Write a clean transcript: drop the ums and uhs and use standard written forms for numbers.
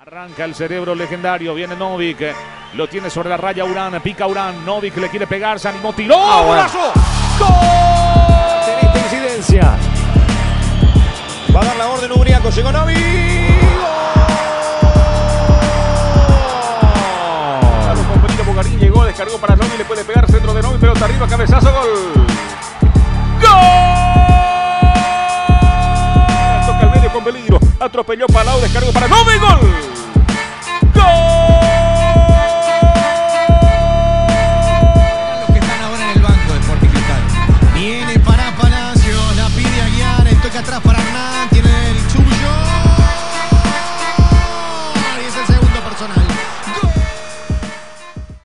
Arranca el cerebro legendario, viene Novik, lo tiene sobre la raya Urán, pica Urán, Novik le quiere pegar, se animó, tiró, ¡golazo! ¡Gol! En esta incidencia va a dar la orden Ubriaco, llegó Novik. Con Benito Bogarín llegó, descargó para Novik, le puede pegar, centro de Novik, pelota arriba, cabezazo, gol. ¡Gol! Toca al medio con peligro, atropelló Palau, descargó para Novik, gol.